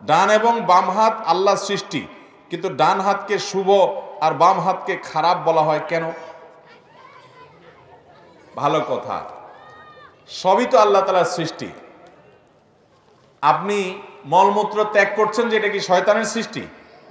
ডান এবং বাম হাত আল্লাহর সৃষ্টি, কিন্তু ডান হাতকে শুভ আর বাম হাতকে খারাপ বলা হয় কেন? ভালো কথা, সবই তো আল্লাহ তাআলার সৃষ্টি। আপনি মলমূত্র ত্যাগ করছেন যে এটা কি শয়তানের সৃষ্টি?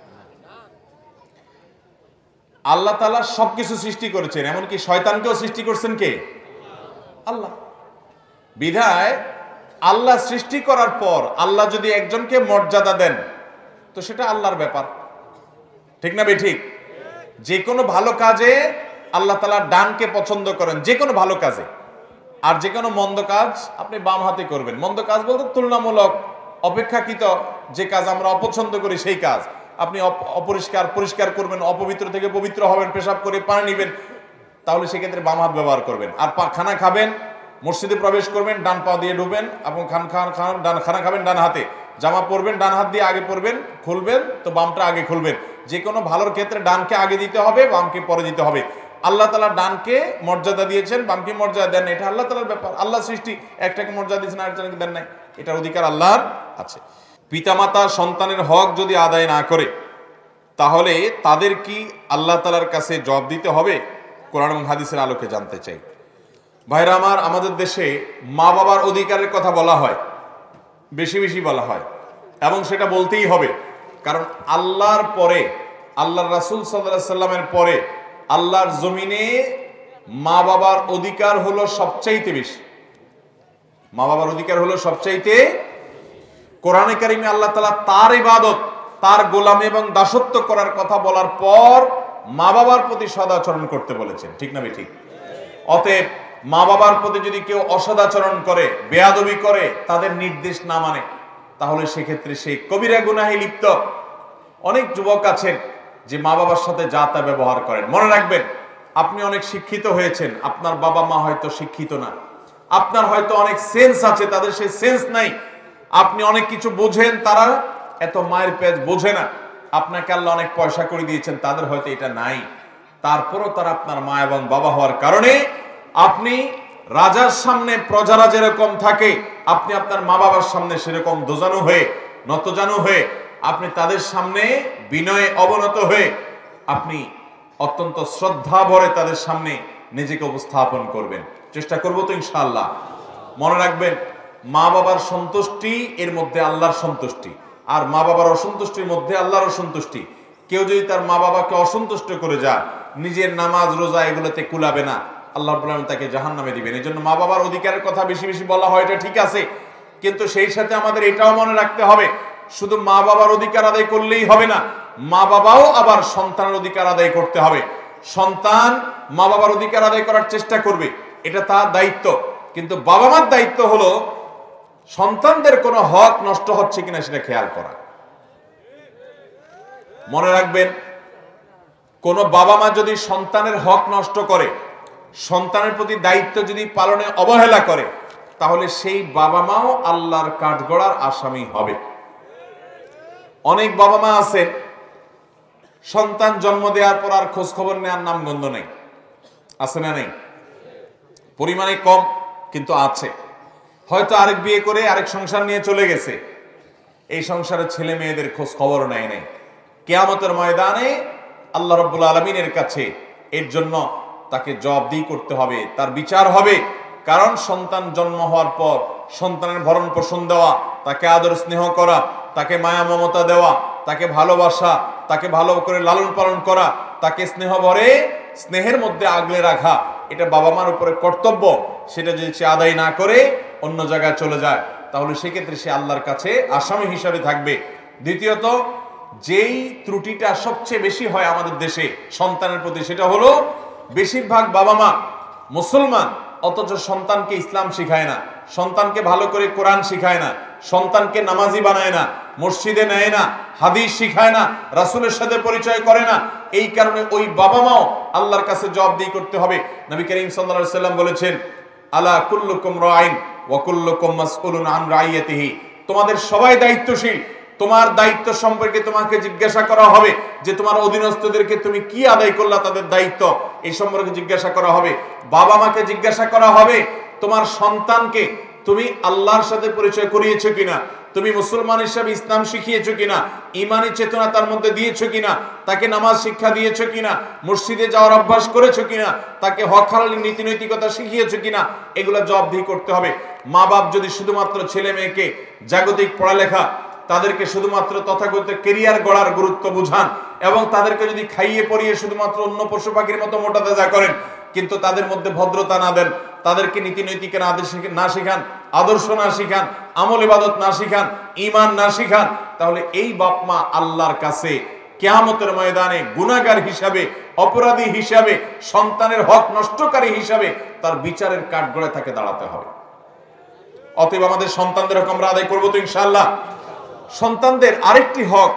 আল্লাহ তাআলা সবকিছু সৃষ্টি করেছেন, এমনকি শয়তানকেও সৃষ্টি করছেন কে? আল্লাহ। বিধায় আল্লাহ সৃষ্টি করার পর আল্লাহ যদি একজনকে মর্যাদা দেন তো সেটা আল্লাহর ব্যাপার, ঠিক না বেঠিক? যে কোনো ভালো কাজে আল্লাহ তাআলা ডানকে পছন্দ করেন, যে কোনো ভালো কাজে। আর যে কোনো মন্দ কাজ আপনি বাম হাতে করবেন। মন্দ কাজ বলতে তুলনামূলক অপেক্ষাকৃত যে কাজ আমরা অপছন্দ করি সেই কাজ। আপনি অপরিষ্কার পরিষ্কার করবেন, অপবিত্র থেকে পবিত্র হবেন, পেশাব করে পানি নেবেন, তাহলে সেক্ষেত্রে বাম হাত ব্যবহার করবেন। আর খানা খাবেন, মসজিদে প্রবেশ করবেন, ডান পা দিয়ে ঢুকবেন এবং খানা খাবেন ডান হাতে, জামা পরবেন ডান হাত দিয়ে আগে পরবেন, খুলবেন তো বামটা আগে খুলবেন। যে কোনো ভালোর ক্ষেত্রে ডানকে আগে দিতে হবে, বামকে পরে দিতে হবে। আল্লাহ তাআলা ডানকে মর্যাদা দিয়েছেন, বামকে মর্যাদা দেন, এটা আল্লাহ তাআলার ব্যাপার। আল্লাহ সৃষ্টি, একটাকে মর্যাদা দিয়েছেন আরেকজনকে দেন নাই, এটার অধিকার আল্লাহর আছে। পিতামাতা সন্তানের হক যদি আদায় না করে তাহলে তাদের কি আল্লাহ তাআলার কাছে জবাব দিতে হবে? কোরআন এবং হাদিসের আলোকে জানতে চাই। ভাইরা আমার, আমাদের দেশে মা বাবার অধিকারের কথা বলা হয়, বেশি বেশি বলা হয়, এবং সেটা বলতেই হবে। কারণ আল্লাহর পরে, আল্লাহর রাসূল সাল্লাল্লাহু আলাইহি সাল্লামের পরে আল্লাহর জমিনে মা বাবার অধিকার হলো সবচাইতে বেশি। মা বাবার অধিকার হলো সবচাইতে। কোরআনে কারিমে আল্লাহ তাআলা তার ইবাদত, তার গোলামি এবং দাসত্ব করার কথা বলার পর মা বাবার প্রতি সদাচরণ করতে বলেছেন, ঠিক না ঠিক? অতএব মা বাবার প্রতি যদি কেউ অসদাচরণ করে, বেয়াদবি করে, তাদের নির্দেশ না মানে, তাহলে সেক্ষেত্রে সে কবিরা গুনাহে লিপ্ত। অনেক যুবক আছেন যে মা বাবার সাথে যা তা ব্যবহার করেন। মনে রাখবেন, আপনি অনেক শিক্ষিত হয়েছেন, আপনার বাবা মা হয়তো শিক্ষিত না। আপনার হয়তো অনেক সেন্স আছে, তাদের সেই সেন্স নাই। আপনি অনেক কিছু বোঝেন, তারা এত মায়ের পেজ বোঝে না। আপনাকে আল্লাহ অনেক পয়সা করে দিয়েছেন, তাদের হয়তো এটা নাই। তারপরও তারা আপনার মা এবং বাবা হওয়ার কারণে আপনি রাজার সামনে প্রজারা যেরকম থাকে, আপনি আপনার মা বাবার সামনে সেরকম দোজানু হয়ে, নতজানু হয়ে, আপনি তাদের সামনে বিনয়ে অবনত হয়ে আপনি অত্যন্ত শ্রদ্ধা ভরে তাদের সামনে নিজেকে উপস্থাপন করবেন। চেষ্টা করব তো ইনশাআল্লাহ। মনে রাখবেন, মা বাবার সন্তুষ্টি এর মধ্যে আল্লাহর সন্তুষ্টি, আর মা বাবার অসন্তুষ্টির মধ্যে আল্লাহর অসন্তুষ্টি। কেউ যদি তার মা বাবাকে অসন্তুষ্ট করে যায়, নিজের নামাজ রোজা এগুলোতে কুলাবে না, আল্লাহ রাব্বুল আলামিন তাকে জাহান্নামে দিবেন। এই জন্য মা বাবার অধিকারের কথা বেশি বেশি বলা হয়, এটা ঠিক আছে, কিন্তু সেই সাথে আমাদের এটাও মনে রাখতে হবে, শুধু মা বাবার অধিকার আদায় করলেই হবে না, মা বাবাও আবার সন্তানের অধিকার আদায় করতে হবে। সন্তান মা বাবার অধিকার আদায় করার চেষ্টা করবে, এটা তার দায়িত্ব, কিন্তু বাবা মার দায়িত্ব হলো সন্তানদের কোনো হক নষ্ট হচ্ছে কিনা সেটা খেয়াল করা। মনে রাখবেন, কোন বাবা মা যদি সন্তানের হক নষ্ট করে, সন্তানের প্রতি দায়িত্ব যদি পালনে অবহেলা করে, তাহলে সেই বাবা মাও আল্লাহর কাঠগড়ার আসামি হবে। অনেক বাবা মা আছেন, সন্তান জন্ম দেওয়ার পর আর খোঁজ খবর নেওয়ার নাম গন্ধ নেই, আছে না নেই? পরিমাণে কম, কিন্তু আছে। হয়তো আরেক বিয়ে করে আরেক সংসার নিয়ে চলে গেছে, এই সংসারের ছেলে মেয়েদের খোঁজ খবর নেয় নাই। কিয়ামতের ময়দানে আল্লাহ রাব্বুল আলামিনের কাছে এর জন্য তাকে জবাবদিহি করতে হবে, তার বিচার হবে। কারণ সন্তান জন্ম হওয়ার পর সন্তানের ভরণ পোষণ দেওয়া, তাকে আদর স্নেহ করা, তাকে মায়া মমতা দেওয়া, তাকে ভালোবাসা, তাকে ভালো করে লালন পালন করা, তাকে স্নেহ ভরে স্নেহের মধ্যে আগলে রাখা, এটা বাবা মার উপরে কর্তব্য। সেটা যদি সে আদায় না করে অন্য জায়গায় চলে যায়, তাহলে সেক্ষেত্রে সে আল্লাহর কাছে আসামি হিসাবে থাকবে। দ্বিতীয়ত, যেই ত্রুটিটা সবচেয়ে বেশি হয় আমাদের দেশে সন্তানের প্রতি, সেটা হলো বেশিরভাগ বাবা মা মুসলমান, অথচ সন্তানকে ইসলাম শিখায় না, সন্তানকে ভালো করে কোরআন শিখায় না, সন্তানকে নামাজি বানায় না, মসজিদে নেয় না, হাদিস শিখায় না, রাসূলের সাথে পরিচয় করে না। এই কারণে ওই বাবা মাও আল্লাহর কাছে জবাবদিহি করতে হবে। নবী করিম সাল্লাল্লাহু আলাইহি ওয়াসাল্লাম বলেছেন, আলা কুল্লুকুম রাইন ওয়া কুল্লুকুম মাসউলুন আন রাইয়াতিহি, তোমাদের সবাই দায়িত্বশীল, তোমার দায়িত্ব সম্পর্কে তোমাকে জিজ্ঞাসা করা হবে, যে তোমার অধীনস্থদেরকে তুমি কি আদায় করলা, তাদের দায়িত্ব এই সম্পর্কে জিজ্ঞাসা করা হবে। বাবা মাকে জিজ্ঞাসা করা হবে, তোমার সন্তানকে তুমি আল্লাহর সাথে পরিচয় করিয়েছো কিনা, তুমি মুসলমান হিসাবে ইসলাম শিখিয়েছো কিনা, ইমানি চেতনা তার মধ্যে দিয়েছো কিনা, তাকে নামাজ শিক্ষা দিয়েছো কিনা, মসজিদে যাওয়ার অভ্যাস করেছো কিনা, তাকে হক হালালের নীতি নৈতিকতা শিখিয়েছো কিনা, এগুলো জবাবদিহি করতে হবে। মা বাপ যদি শুধুমাত্র ছেলে মেয়েকে জাগতিক পড়ালেখা, তাদেরকে শুধুমাত্র তথাকথিত কেরিয়ার গড়ার গুরুত্ব বুঝান এবং তাদেরকে যদি খাইয়ে পরিয়ে শুধুমাত্র অন্য পশু পাখির মতো মোটা তাজা করেন, কিন্তু তাদের মধ্যে ভদ্রতা না দেন, তাদেরকে নীতি নৈতিক না শিখান, আদর্শ না শিখান, আমল ইবাদত না শিখান, ঈমান না শিখান, তাহলে এই বাপ মা আল্লাহর কাছে কিয়ামতের ময়দানে গুনাহগার হিসাবে, অপরাধী হিসাবে, সন্তানের হক নষ্টকারী হিসাবে তার বিচারের কাঠগড়ায় তাকে দাঁড়াতে হবে। অতএব আমাদের সন্তানদের হক আমরা আদায় করবো তো ইনশাআল্লাহ। সন্তানদের আরেকটি হক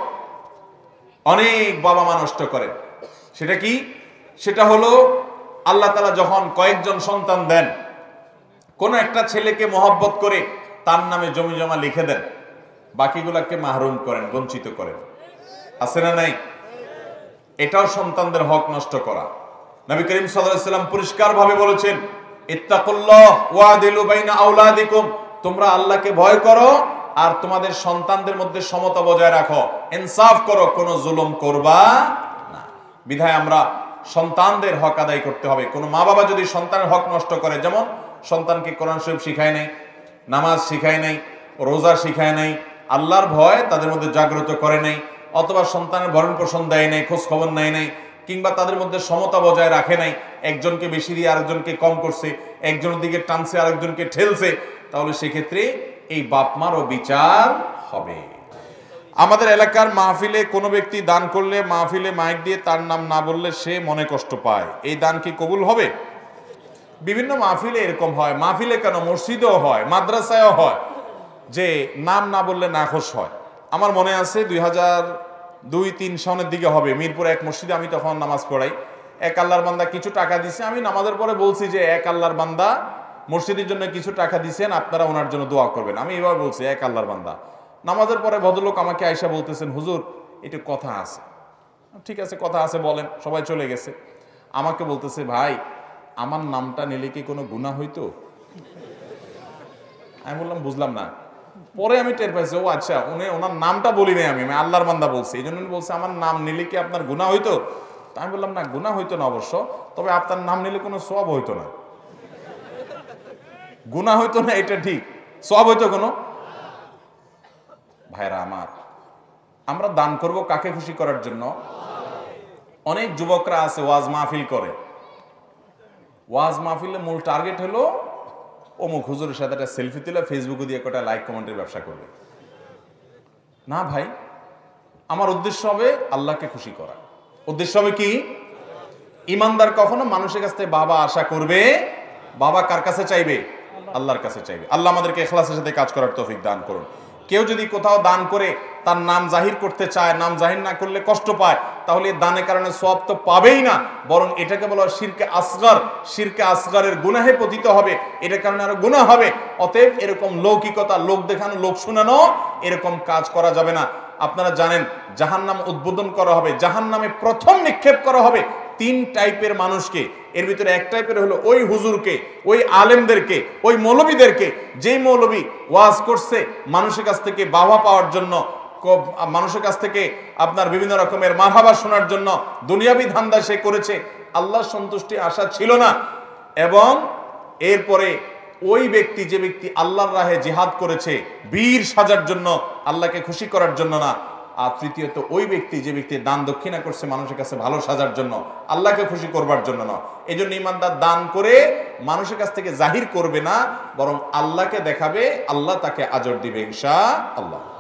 অনেক বাবা মা নষ্ট করেন, সেটা কি? সেটা হলো আল্লাহ তাআলা যখন কয়েকজন সন্তান দেন, কোন একটা ছেলেকে মহব্বত করে তার নামে জমি জমা লিখে দেন, বাকিগুলাকে মাহরুম করেন, বঞ্চিত করেন। আছে না নাই? এটাও সন্তানদের হক নষ্ট করা। নবী করিম সাল্লাল্লাহু আলাইহি ওয়াসাল্লাম পরিষ্কার ভাবে বলেছেন, ইত্তাকুল্লাহ ওয়াদিলু বাইনা আওলাদিকুম, তোমরা আল্লাহকে ভয় করো আর তোমাদের সন্তানদের মধ্যে সমতা বজায় রাখো, ইনসাফ করো, কোনো জুলুম করবা না। বিধায় আমরা সন্তানদের হক আদায় করতে হবে। কোনো মা বাবা যদি সন্তানের হক নষ্ট করে, যেমন সন্তানকে কোরআন শরীফ শিখায় নাই, নামাজ শিখায় নাই, রোজা শিখায় নাই, আল্লাহর ভয় তাদের মধ্যে জাগ্রত করে নাই, অথবা সন্তানের ভরণ পোষণ দেয় নাই, খোঁজ খবর নেয় নাই, কিংবা তাদের মধ্যে সমতা বজায় রাখে নাই, একজনকে বেশি দিয়ে আরেকজনকে কম করছে, একজনের দিকে টানছে আরেকজনকে ঠেলছে, তাহলে সেক্ষেত্রে এই বাপ মারও বিচার হবে। আমাদের এলাকার মাহফিলে কোনো ব্যক্তি দান করলে মাহফিলে মাইক দিয়ে তার নাম না বললে সে মনে কষ্ট পায়, এই দান কি কবুল হবে? বিভিন্ন মাহফিলে এরকম হয়, মাহফিলে কেন, মসজিদেও হয়, মাদ্রাসায়ও হয়, যে নাম না বললে নাখোশ হয়। আমার মনে আছে 2002-03 সনের দিকে হবে, মিরপুর এক মসজিদে আমি তখন নামাজ পড়াই। এক আল্লাহর বান্দা কিছু টাকা দিছে, আমি নামাজের পরে বলছি যে এক আল্লাহর বান্দা মসজিদের জন্য কিছু টাকা দিছেন, আপনারা ওনার জন্য দোয়া করবেন। আমি এবার বলছি এক আল্লাহর বান্দা। নামাজের পরে ভদ্রলোক আমাকে আয়সা বলতেছেন, হুজুর একটু কথা আছে। ঠিক আছে, কথা আছে বলেন। সবাই চলে গেছে। আমাকে বলতেছে, ভাই আমার নামটা নিলে কি কোনো গুনাহ হইতো? আমি বললাম বুঝলাম না। পরে আমি টের পাইছি, ও আচ্ছা, ওনার নামটা বলি নাই, আমি আল্লাহর বান্দা বলছি, এই জন্য বলছে আমার নাম নিলে কি আপনার গুনাহ হইতো? তা আমি বললাম না, গুনাহ হইতো না অবশ্য, তবে আপনার নাম নিলে কোনো সওয়াব হইতো না। গুনাহ হইতো না এটা ঠিক, সওয়াব হইতো কোনো? ভাইরা আমার, আমরা দান করব কাকে খুশি করার জন্য? অনেক যুবকরা আছে ওয়াজ মাহফিল করে, ওয়াজ মাহফিলের মূল টার্গেট হলো অমুক হুজুরের সাথে একটা সেলফি তুলে ফেসবুকে দিয়ে কটা লাইক কমেন্টের ব্যবসা করবে। না ভাই, আমার উদ্দেশ্য হবে আল্লাহকে খুশি করা। উদ্দেশ্য হবে কি? ইমানদার কখনো মানুষের কাছ থেকে বাবা আশা করবে, বাবা কার কাছে চাইবে? আল্লাহর কাছে চাইবে। আল্লাহ আমাদেরকে ইখলাসের সাথে কাজ করার তৌফিক দান করুন। কেউ যদি কোথাও দান করে তার নাম জাহির করতে চায়, নাম জাহির না করলে কষ্ট পায়, তাহলে দানের কারণে সওয়াব তো পাবেই না, বরং এটাকে বলা হয় শিরকে আসগর। শিরকে আসগরের গুনাহে পতিত হবে, এটার কারণে আরো গুনাহ হবে। অতএব এরকম লৌকিকতা, লোক দেখানো, লোক শোনানো, এরকম কাজ করা যাবে না। আপনারা জানেন জাহান্নাম উদ্বোধন করা হবে, জাহান্নামে প্রথম নিক্ষেপ করা হবে 3 টাইপের মানুষকে। এর ভিতরে এক টাইপের হলো ওই হুজুরকে, ওই আলেমদেরকে, ওই মৌলবীদেরকে, যেই মৌলবী ওয়াজ করছে মানুষের কাছ থেকে বাহবা পাওয়ার জন্য, মানুষের কাছ থেকে আপনার বিভিন্ন রকমের মারহাবা শোনার জন্য দুনিয়াবি ধান্দা সে করেছে, আল্লাহর সন্তুষ্টি আশা ছিল না। এবং এরপরে ওই ব্যক্তি, যে ব্যক্তি আল্লাহর রাহে জিহাদ করেছে বীর সাজার জন্য, আল্লাহকে খুশি করার জন্য না। আর তৃতীয়ত ওই ব্যক্তি, যে ব্যক্তি দান দক্ষিণা করছে মানুষের কাছে ভালো সাজার জন্য, আল্লাহকে খুশি করবার জন্য না। এই জন্য ইমানদার দান করে মানুষের কাছ থেকে জাহির করবে না, বরং আল্লাহকে দেখাবে, আল্লাহ তাকে আজর দিবে ইনশাআল্লাহ।